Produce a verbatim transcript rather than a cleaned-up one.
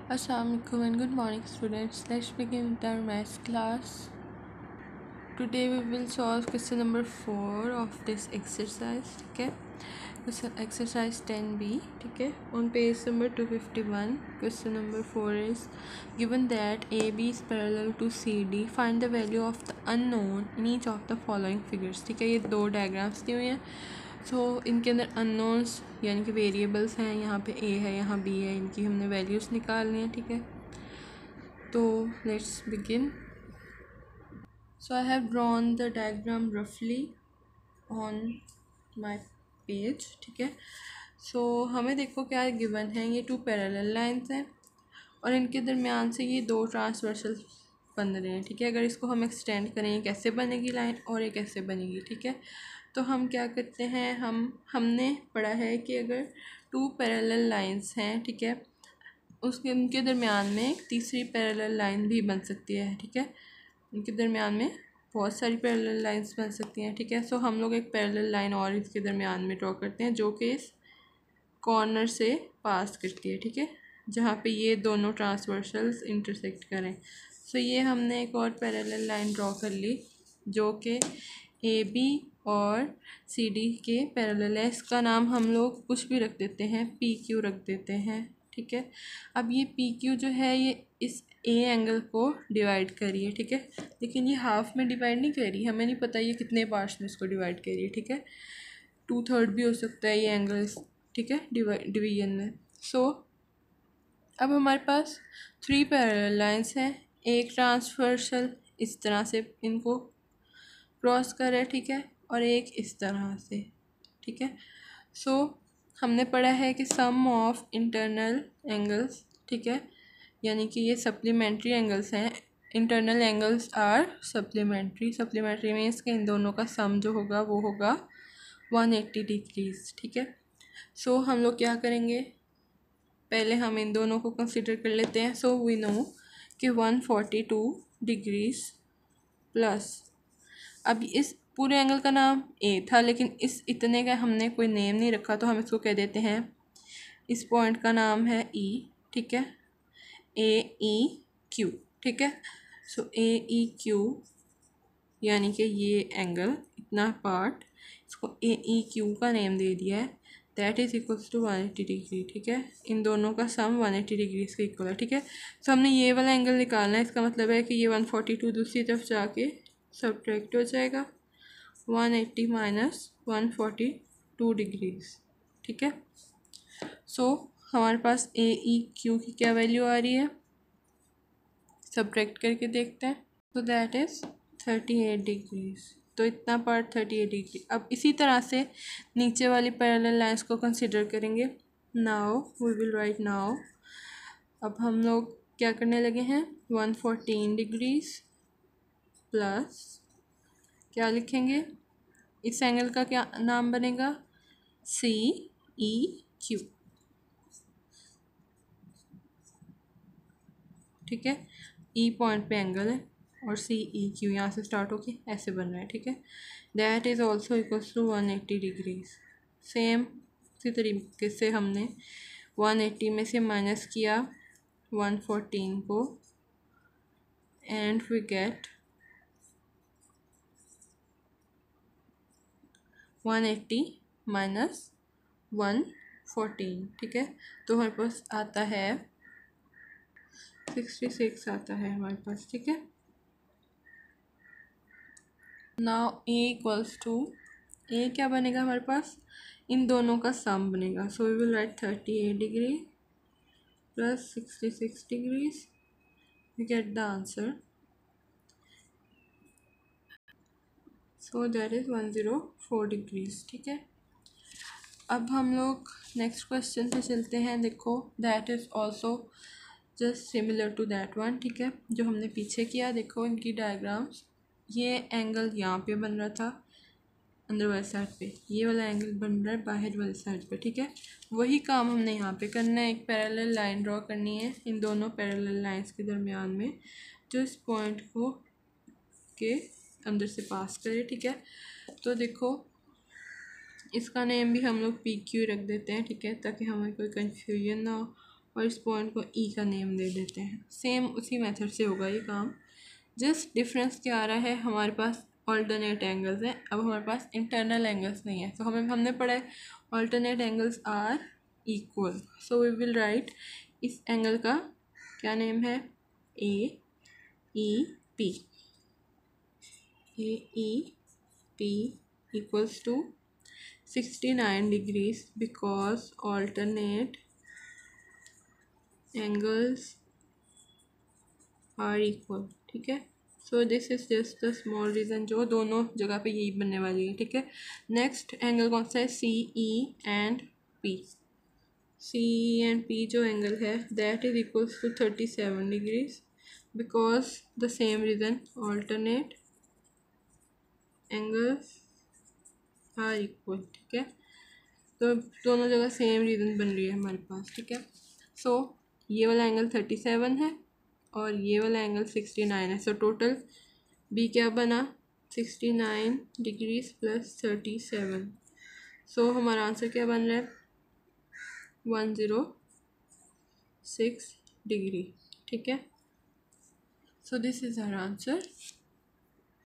Assalamualaikum and good morning students. Let's begin with our math class. Today we will solve question number four of this exercise. Okay, question exercise ten B. Okay, on page number two fifty-one, question number four is given that A B is parallel to C D. Find the value of the unknown in each of the following figures. ठीक है, ये दो diagrams दी हुई हैं. सो so, इनके अंदर unknowns यानी कि वेरिएबल्स हैं. यहाँ पे ए है, यहाँ बी है. इनकी हमने वैल्यूज़ निकालनी है. ठीक है, तो let's begin. So I have drawn the diagram रफली ऑन माय पेज. ठीक है, सो so, हमें देखो क्या गिवन है. ये टू पैरेलल लाइंस हैं और इनके दरमियान से ये दो ट्रांसवर्सल बन रहे हैं. ठीक है, अगर इसको हम एक्सटेंड करें कैसे बनेगी लाइन और ये कैसे बनेगी. ठीक है, तो हम क्या करते हैं, हम हमने पढ़ा है कि अगर टू पैरेलल लाइंस हैं, ठीक है, उसके उनके दरमियान में एक तीसरी पैरेलल लाइन भी बन सकती है. ठीक है, उनके दरमियान में बहुत सारी पैरेलल लाइंस बन सकती हैं. ठीक है, सो हम लोग एक पैरेलल लाइन और इसके दरमियान में ड्रॉ करते हैं जो कि इस कॉर्नर से पास करती है. ठीक है, जहाँ पे ये दोनों ट्रांसवर्सल्स इंटरसेक्ट करें. सो ये हमने एक और पैरेलल लाइन ड्रॉ कर ली जो कि ए बी और सी डी के पैरेलल है. इसका नाम हम लोग कुछ भी रख देते हैं, पी क्यू रख देते हैं. ठीक है, अब ये पी क्यू जो है ये इस ए एंगल को डिवाइड करिए. ठीक है, लेकिन ये हाफ में डिवाइड नहीं कर रही, हमें नहीं पता ये कितने पार्ट्स में इसको डिवाइड करिए. ठीक है, टू थर्ड भी हो सकता है ये एंगल. ठीक है, डिवीजन में. सो so, अब हमारे पास थ्री पैरेलल लाइंस हैं. एक ट्रांसवर्सल इस तरह से इनको क्रॉस कर है. ठीक है, और एक इस तरह से. ठीक है, सो so, हमने पढ़ा है कि सम ऑफ इंटरनल एंगल्स, ठीक है, यानी कि ये सप्लीमेंट्री एंगल्स हैं. Internal angles are supplementary. Supplementary means कि इन दोनों का सम जो होगा वो होगा वन एट्टी डिग्रीज. ठीक है, सो so, हम लोग क्या करेंगे, पहले हम इन दोनों को कंसिडर कर लेते हैं. सो वी नो कि one forty two degrees plus, अब इस पूरे एंगल का नाम ए था लेकिन इस इतने का हमने कोई नेम नहीं रखा तो हम इसको कह देते हैं, इस पॉइंट का नाम है ई. ठीक है, ए ई क्यू. ठीक है, सो ए ई क्यू यानी कि ये एंगल इतना पार्ट, इसको ए ई क्यू का नेम दे दिया है. That is equals to one eighty degree. ठीक है, इन दोनों का सम वन एट्टी डिग्री के इक्वल है. ठीक है, सो हमने ये वाला एंगल निकालना है. इसका मतलब है कि ये वन फोर्टी टू दूसरी तरफ जाके सब्ट्रैक्ट हो जाएगा. One eighty minus one forty two degrees. ठीक है, सो हमारे पास ए ई क्यू की क्या वैल्यू आ रही है, सब्ट्रैक्ट करके देखते हैं. तो that is thirty eight degrees. तो इतना पार्ट थर्टी एट डिग्री. अब इसी तरह से नीचे वाली पैरेलल लाइंस को कंसिडर करेंगे. Now we will write now. अब हम लोग क्या करने लगे हैं, वन फोर्टीन डिग्रीज प्लस क्या लिखेंगे, इस एंगल का क्या नाम बनेगा, सी ई क्यू. ठीक है, ई पॉइंट पे एंगल है और सी ई क्यू यहाँ से स्टार्ट होके ऐसे बन रहा है. ठीक है, that is also equals to one eighty degrees. Same इसी तरीके से हमने वन एट्टी में से माइनस किया वन फोर्टीन को and we get one eighty minus one fourteen. ठीक है, तो हमारे पास आता है सिक्सटी सिक्स आता है हमारे पास. ठीक है, now A equals to, A क्या बनेगा हमारे पास, इन दोनों का सम बनेगा. So we will write thirty eight degree plus sixty six degrees. We get the answer. So that is one zero four degrees. ठीक है, अब हम लोग नेक्स्ट क्वेश्चन पे चलते हैं. देखो that is also just similar to that one. ठीक है, जो हमने पीछे किया. देखो इनकी डायग्राम्स, ये एंगल यहाँ पे बन रहा था अंदर वाली साइड पे, ये वाला एंगल बन रहा है बाहर वाली साइड पे. ठीक है, वही काम हमने यहाँ पे करना है. एक पैरेलल लाइन ड्रॉ करनी है इन दोनों पैरेलल लाइंस के दरमियान में जो इस पॉइंट को के अंदर से पास करे. ठीक है, तो देखो इसका नेम भी हम लोग पी क्यू रख देते हैं. ठीक है, ताकि हमें कोई कन्फ्यूजन ना हो और इस पॉइंट को ई का नेम दे देते हैं। सेम उसी मेथड से होगा ये काम। जस्ट डिफरेंस क्या आ रहा है, हमारे पास ऑल्टरनेट एंगल्स हैं, अब हमारे पास इंटरनल एंगल्स नहीं है। तो हमें हमने पढ़ा है alternate angles are equal, so we will write इस एंगल का क्या नेम है, A E P. A E P equals to sixty-nine degrees because alternate angles are equal। ठीक है, so this is just the small reason जो दोनों जगह पे यही बनने वाली है। ठीक है, नेक्स्ट एंगल कौन सा है, C E and P. C E and P जो एंगल है that is equals to thirty seven degrees because the same reason alternate angles are equal. ठीक है, तो दोनों जगह सेम रीज़न बन रही है हमारे पास। ठीक है, सो so, ये वाला एंगल थर्टी सेवन है और ये वाला एंगल सिक्सटी नाइन है। सो टोटल बी क्या बना, sixty nine degrees plus thirty seven. So हमारा आंसर क्या बन रहा है, वन ज़ीरो सिक्स डिग्री। ठीक है, so this is our answer.